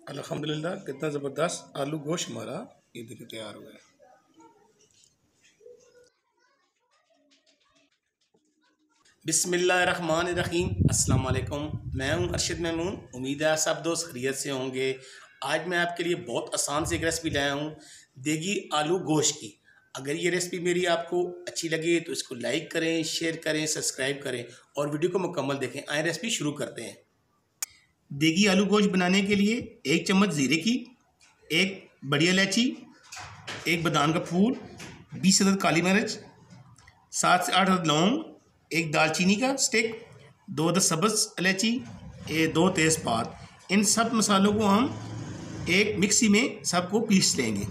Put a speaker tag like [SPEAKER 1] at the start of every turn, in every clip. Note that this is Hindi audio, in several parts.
[SPEAKER 1] अल्हम्दुलिल्लाह कितना ज़बरदस्त आलू गोश्त हमारा ये देखिए तैयार हुआ है। बिस्मिल्लाहिर्रहमानिर्रहीम। अस्सलाम वालेकुम। मैं हूं अरशद महमूद। उम्मीद है सब दोस्त खैरियत से होंगे। आज मैं आपके लिए बहुत आसान सी एक रेसिपी लाया हूं, देगी आलू गोश्त की। अगर ये रेसिपी मेरी आपको अच्छी लगे तो इसको लाइक करें, शेयर करें, सब्सक्राइब करें और वीडियो को मुकम्मल देखें। आए रेसिपी शुरू करते हैं। देगी आलू गोश्त बनाने के लिए 1 चम्मच ज़ीरे की, 1 बड़ी इलायची, 1 बादाम का फूल, 20 अदद काली मिर्च, 7 से 8 अदद लौंग, 1 दालचीनी का स्टिक, 2 अदद सब्ज़ इलायची, 2 तेज़पात। इन सब मसालों को हम एक मिक्सी में सबको पीस लेंगे।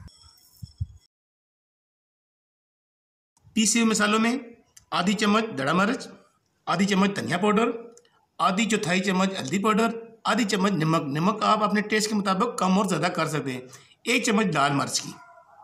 [SPEAKER 1] पीसे हुए मसालों में आधी चम्मच दड़ा मिर्च, आधी चम्मच धनिया पाउडर, आधी चौथाई चम्मच हल्दी पाउडर, आधी चम्मच नमक। नमक आप अपने टेस्ट के मुताबिक कम और ज़्यादा कर सकते हैं। 1 चम्मच लाल मिर्च की।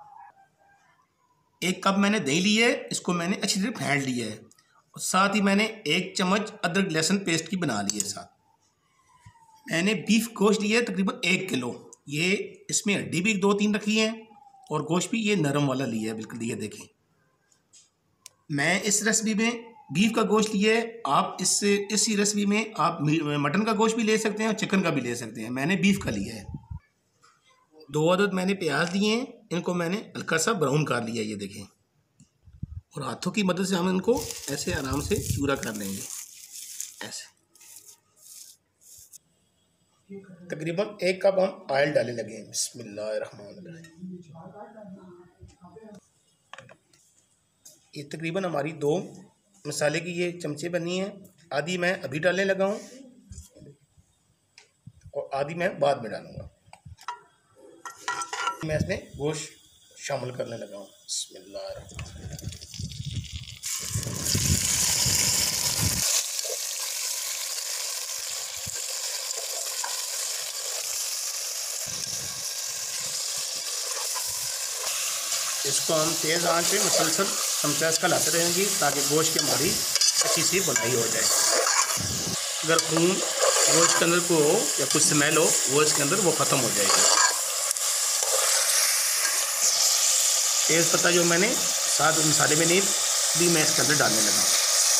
[SPEAKER 1] 1 कप मैंने दही ली है, इसको मैंने अच्छी तरह फेंट लिया है। और साथ ही मैंने 1 चम्मच अदरक लहसुन पेस्ट की बना ली है। साथ मैंने बीफ गोश्त लिया है तकरीबन 1 किलो। ये इसमें हड्डी भी 2-3 रखी है और गोश्त भी ये नरम वाला लिया है बिल्कुल। ये देखें, मैं इस रेसिपी में बीफ का गोश्त लिया है। आप इसी रेसिपी में आप मटन का गोश्त भी ले सकते हैं और चिकन का भी ले सकते हैं। मैंने बीफ का लिया है। 2 अदद मैंने प्याज लिए हैं, इनको मैंने हल्का सा ब्राउन कर लिया है। ये देखें, और हाथों की मदद से हम इनको ऐसे आराम से चूरा कर लेंगे। ऐसे तकरीबन 1 कप हम ऑयल डालने लगे हैं। बिस्मिल्लाहिर्रहमानिर्रहीम। ये तकरीबन हमारी 2 मसाले की ये चमचे बनी है। आधी मैं अभी डालने लगा हूँ और आधी मैं बाद में डालूँगा। मैं इसमें गोश्त शामिल करने लगा हूँ। बिस्मिल्लाहिर्रहमानिर्रहीम। इसको हम तेज़ आंच पे मुसलसल चमचा इसका लाते रहेंगे ताकि गोश्त की हमारी अच्छी सी बुनाई हो जाए। अगर खून गोश्त के अंदर को हो या कुछ स्मेल हो वो इसके अंदर वो ख़त्म हो जाएगी। तेज़ पत्ता जो मैंने साथ मसाले में नहीं भी मैं इसके अंदर डालने लगा।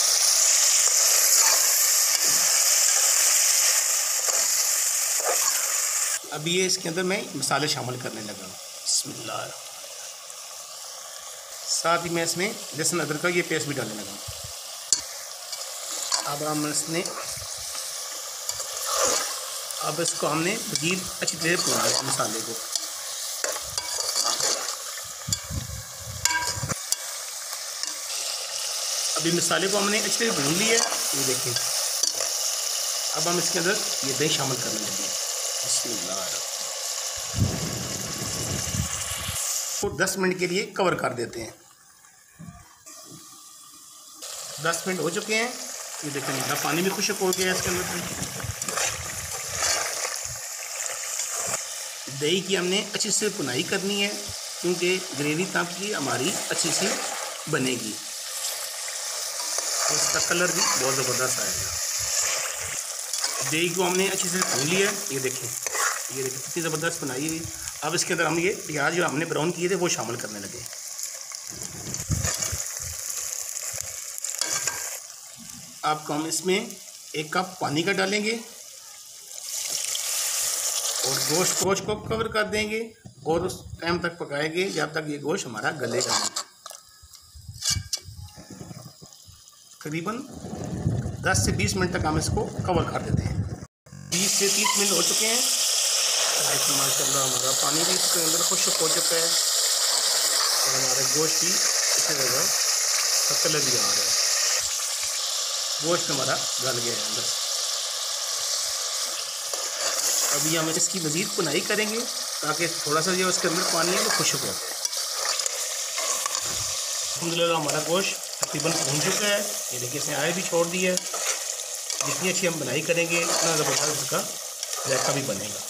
[SPEAKER 1] अभी ये इसके अंदर मैं मसाले शामिल करने लगा। बिस्मिल्लाह। साथ ही मैं इसमें लहसुन अदरक का ये पेस्ट भी डालने लगा। अब इसको हमने मज़ीद अच्छी तरह भूनना है मसाले को। अभी मसाले को हमने अच्छी तरह भून लिया है। ये देखिए, अब हम इसके अंदर ये दही शामिल करने लगे। बिस्मिल्लाह। तो 10 मिनट के लिए कवर कर देते हैं। 10 मिनट हो चुके हैं। ये देखें, मेरा पानी भी खुश्क हो गया है इसके अंदर। दही की हमने अच्छी से भुनाई करनी है क्योंकि ग्रेवी तब की हमारी अच्छी सी बनेगी और इसका कलर भी बहुत ज़बरदस्त आएगा। दही को हमने अच्छी से भून लिया है। ये देखें, कितनी ज़बरदस्त बनाई हुई। अब इसके अंदर हम ये प्याज जो हमने ब्राउन किए थे वो शामिल करने लगे। अब हम इसमें 1 कप पानी का डालेंगे और गोश्त को कवर कर देंगे और उस टाइम तक पकाएंगे जब तक ये गोश्त हमारा गलेगा नहीं। करीबन 10 से 20 मिनट तक हम इसको कवर कर देते हैं। 20 से 30 मिनट हो चुके हैं। माशाल्लाह हमारा पानी भी इसके अंदर खुश्क हो चुका है और हमारा गोश्त भी इसी जगह का कलर भी आ रहा है। गोश्त हमारा गल गया है अंदर। अभी हम इसकी मज़ीद भुनाई करेंगे ताकि थोड़ा सा जो इसके अंदर पानी है वो खुश्क हो। अल्हम्दुलिल्लाह हमारा गोश्त तकरीबन भून चुका है। ये देखिए, इसने आय भी छोड़ दी है। जितनी अच्छी हम बुनाई करेंगे उतना ज़बरदस्त इसका जायका भी बनेगा।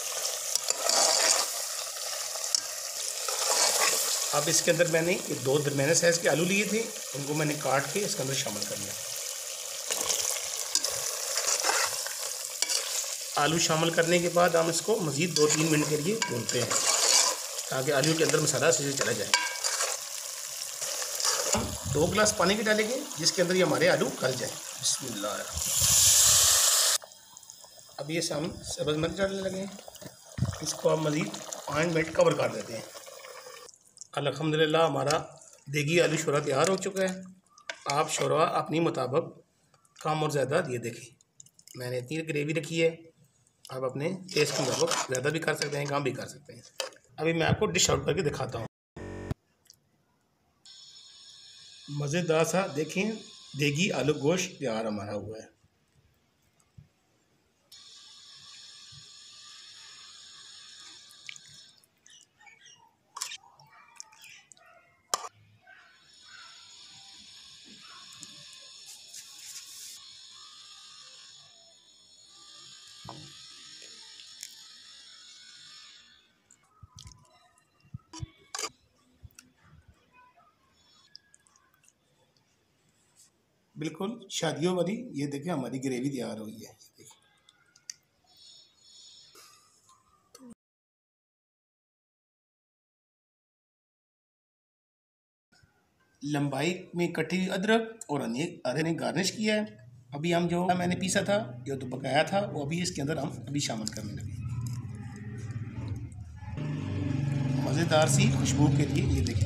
[SPEAKER 1] अब इसके अंदर मैंने ये 2 दरमियाने साइज़ के आलू लिए थे, उनको मैंने काट के इसके अंदर शामिल कर लिया। आलू शामिल करने के बाद हम इसको मज़ीद 2-3 मिनट के लिए भूनते हैं ताकि आलू के अंदर मसाला अच्छे से चला जाए। 2 गिलास पानी के डालेंगे जिसके अंदर ये हमारे आलू गल जाए। बिस्मिल्लाह। अब ये हम सब्ज़ मिर्च डालने लगे, इसको हम मज़ीद 5 मिनट कवर कर देते हैं। अल्हम्दुलिल्लाह हमारा देगी आलू शोरबा तैयार हो चुका है। आप शोरबा अपनी मुताबिक कम और ज़्यादा ये देखें, मैंने इतनी ग्रेवी रखी है। आप अपने टेस्ट के मुताबिक ज़्यादा भी कर सकते हैं, कम भी कर सकते हैं। अभी मैं आपको डिश आउट करके दिखाता हूँ। मज़ेदार सा देखें देगी आलू गोश्त तैयार हमारा हुआ है। बिल्कुल शादियों वाली ये देखें हमारी ग्रेवी तैयार हुई है। लंबाई में कटी हुई अदरक और अदरक ने गार्निश किया है। अभी हम जो मैंने पीसा था जो तो पकाया था वो अभी इसके अंदर हम अभी शामिल करने लगे। मज़ेदार सी खुशबू के लिए ये देखें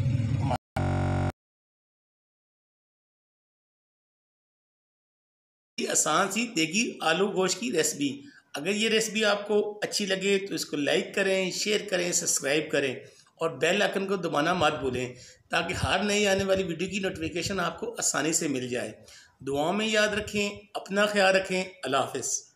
[SPEAKER 1] आसान सी देगी आलू गोश्त की रेसिपी। अगर ये रेसिपी आपको अच्छी लगे तो इसको लाइक करें, शेयर करें, सब्सक्राइब करें और बेल आइकन को दबाना मत भूलें ताकि हर नई आने वाली वीडियो की नोटिफिकेशन आपको आसानी से मिल जाए। दुआ में याद रखें, अपना ख्याल रखें। अल्लाह हाफ़िज़।